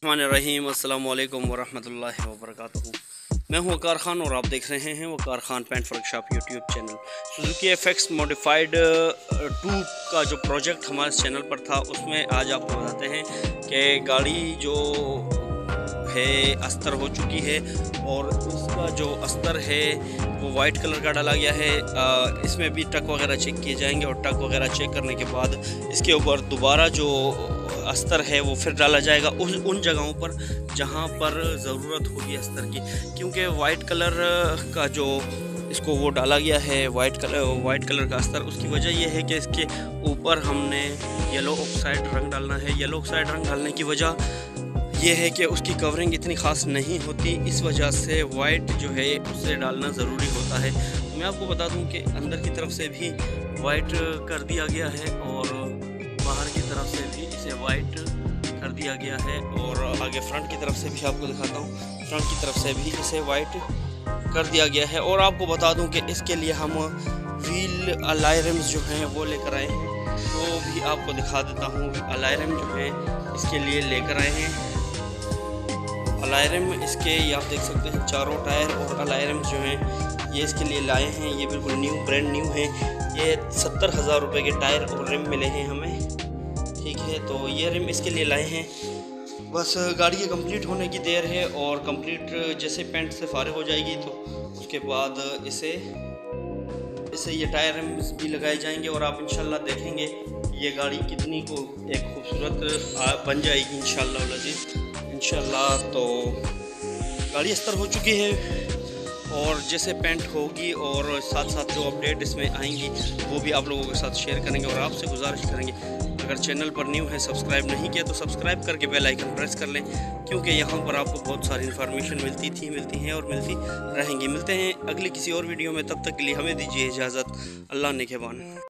रहीम अस्सलाम वालेकुम वरहमतुल्लाहि वबरकातुहू। मैं हूँ वकार ख़ान और आप देख रहे हैं Waqar Khan paint workshop YouTube channel. Suzuki FX modified 2 का जो प्रोजेक्ट हमारे चैनल पर था उसमें आज आपको बताते हैं कि गाड़ी जो है अस्तर हो चुकी है और उसका जो अस्तर है वो वाइट कलर का डाला गया है। इसमें भी टक वगैरह चेक किए जाएंगे और टक वगैरह चेक करने के बाद इसके ऊपर दोबारा जो अस्तर है वो फिर डाला जाएगा उन जगहों पर जहां पर ज़रूरत होगी अस्तर की, क्योंकि वाइट कलर का जो इसको वो डाला गया है वाइट कलर का अस्तर। उसकी वजह यह है कि इसके ऊपर हमने येलो ऑक्साइड रंग डालना है। येलो ऑक्साइड रंग डालने की वजह यह है कि उसकी कवरिंग इतनी ख़ास नहीं होती, इस वजह से वाइट जो है उसे डालना ज़रूरी होता है। तो मैं आपको बता दूं कि अंदर की तरफ से भी वाइट कर दिया गया है और बाहर की तरफ से भी इसे वाइट कर दिया गया है और आगे फ्रंट की तरफ से भी आपको दिखाता हूँ, फ्रंट की तरफ से भी इसे वाइट कर दिया गया है। और आपको बता दूं कि इसके लिए हम व्हील अलाई रिम्स जो हैं वो लेकर आए हैं, वो भी आपको दिखा देता हूँ। अलाई रिम जो है इसके लिए लेकर आए हैं। अलाई रिम इसके ये आप देख सकते हैं, चारों टायर और अलाई रिम्स जो हैं ये इसके लिए लाए हैं। ये बिल्कुल न्यू ब्रांड न्यू है। ये 70,000 रुपये के टायर और रिम मिले हैं हमें, ठीक है। तो ये रिम इसके लिए लाए हैं। बस गाड़ी के कंप्लीट होने की देर है और कंप्लीट जैसे पेंट से फारिग हो जाएगी तो उसके बाद इसे ये टायर रिम्स भी लगाए जाएंगे और आप इंशाल्लाह देखेंगे ये गाड़ी कितनी को एक खूबसूरत बन जाएगी इंशाल्लाह। तो गाड़ी अस्तर हो चुकी है और जैसे पेंट होगी और साथ साथ जो अपडेट इसमें आएंगी वो भी आप लोगों के साथ शेयर करेंगे। और आपसे गुजारिश करेंगे अगर चैनल पर न्यू है, सब्सक्राइब नहीं किया तो सब्सक्राइब करके बेल आइकन प्रेस कर लें, क्योंकि यहाँ पर आपको बहुत सारी इन्फॉर्मेशन मिलती हैं और मिलती रहेंगी। मिलते हैं अगली किसी और वीडियो में, तब तक के लिए हमें दीजिए इजाज़त। अल्लाह निगहबान।